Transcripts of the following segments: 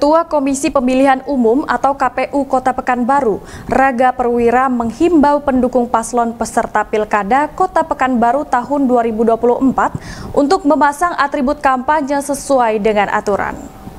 Ketua Komisi Pemilihan Umum atau KPU Kota Pekanbaru, Raga Perwira menghimbau pendukung paslon peserta Pilkada Kota Pekanbaru tahun 2024 untuk memasang atribut kampanye sesuai dengan aturan.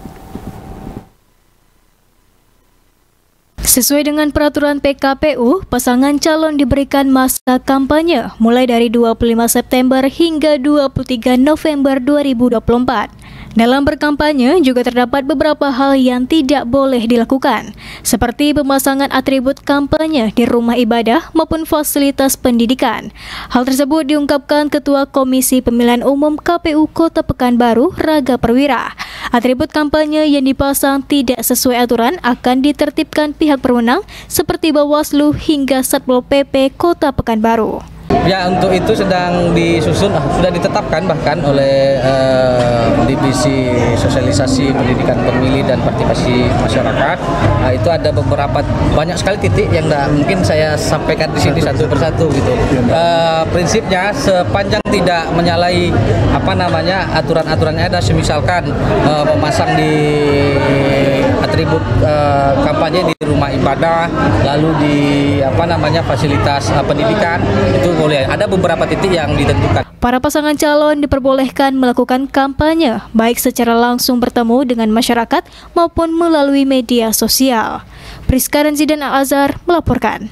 Sesuai dengan peraturan PKPU, pasangan calon diberikan masa kampanye mulai dari 25 September hingga 23 November 2024. Dalam berkampanye juga terdapat beberapa hal yang tidak boleh dilakukan, seperti pemasangan atribut kampanye di rumah ibadah maupun fasilitas pendidikan. Hal tersebut diungkapkan Ketua Komisi Pemilihan Umum KPU Kota Pekanbaru, Raga Perwira. Atribut kampanye yang dipasang tidak sesuai aturan akan ditertibkan pihak berwenang seperti Bawaslu hingga Satpol PP Kota Pekanbaru. Ya, untuk itu sedang disusun, sudah ditetapkan bahkan oleh Divisi Sosialisasi Pendidikan Pemilih dan Partisipasi Masyarakat. Itu ada banyak sekali titik yang mungkin saya sampaikan di sini satu persatu gitu. Prinsipnya sepanjang tidak menyalahi aturan-aturan yang ada, semisalkan memasang di atribut kampanye di rumah ibadah, lalu di fasilitas pendidikan, itu boleh. Ada beberapa titik yang ditentukan. Para pasangan calon diperbolehkan melakukan kampanye baik secara langsung bertemu dengan masyarakat maupun melalui media sosial. Priska dan Zidan Al-Azhar melaporkan.